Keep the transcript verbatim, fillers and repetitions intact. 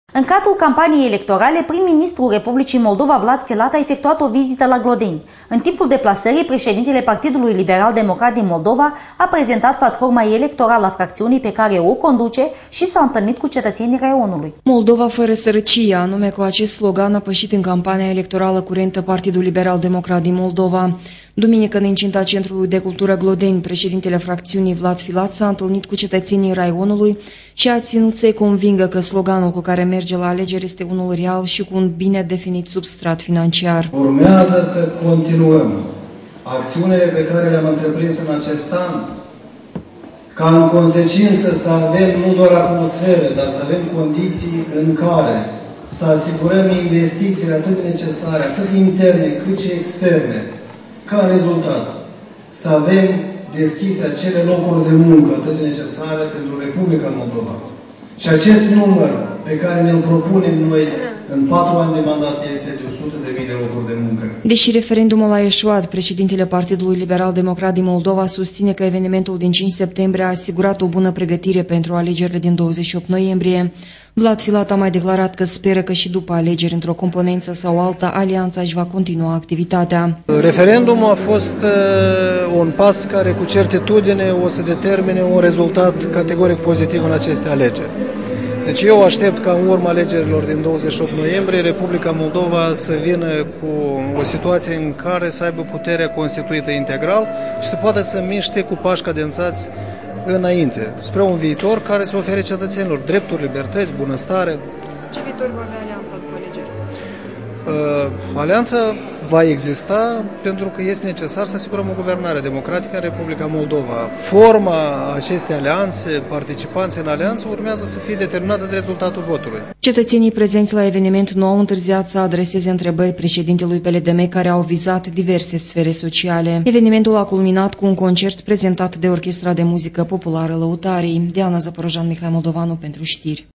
În cadrul campaniei electorale, prim-ministrul Republicii Moldova, Vlad Filat, a efectuat o vizită la Glodeni. În timpul deplasării, președintele Partidului Liberal-Democrat din Moldova a prezentat platforma electorală a fracțiunii pe care o conduce și s-a întâlnit cu cetățenii raionului. Moldova fără sărăcie, anume cu acest slogan a pășit în campania electorală curentă Partidul Liberal-Democrat din Moldova. Duminică, în incinta Centrului de Cultură Glodeni, președintele fracțiunii Vlad Filat s-a întâlnit cu cetățenii raionului și a ținut să-i convingă că sloganul cu care merge la alegeri este unul real și cu un bine definit substrat financiar. Urmează să continuăm acțiunile pe care le-am întreprins în acest an, ca în consecință să avem nu doar atmosferă, dar să avem condiții în care să asigurăm investițiile atât de necesare, atât interne cât și externe, ca rezultat să avem deschise acele locuri de muncă atât de necesare pentru Republica Moldova. Și acest număr pe care ne-l propunem noi în patru ani de mandat este de o sută de mii de locuri de muncă. Deși referendumul a eșuat, președintele Partidului Liberal-Democrat din Moldova susține că evenimentul din cinci septembrie a asigurat o bună pregătire pentru alegerile din douăzeci și opt noiembrie. Vlad Filat a mai declarat că speră că și după alegeri, într-o componență sau alta, alianța își va continua activitatea. Referendumul a fost uh, un pas care cu certitudine o să determine un rezultat categoric pozitiv în aceste alegeri. Deci eu aștept ca în urma alegerilor din douăzeci și opt noiembrie Republica Moldova să vină cu o situație în care să aibă puterea constituită integral și să poată să miște cu pași cadențați înainte, spre un viitor care să ofere cetățenilor drepturi, libertăți, bunăstare. Ce viitor va avea alianța după alegeri? Uh, alianța va exista pentru că este necesar să asigurăm o guvernare democratică în Republica Moldova. Forma acestei alianțe, participanții în alianță, urmează să fie determinată de rezultatul votului. Cetățenii prezenți la eveniment nu au întârziat să adreseze întrebări președintelui P L D M care au vizat diverse sfere sociale. Evenimentul a culminat cu un concert prezentat de Orchestra de Muzică Populară Lăutarii. Diana Zăporojan, Mihai Moldovanu pentru știri.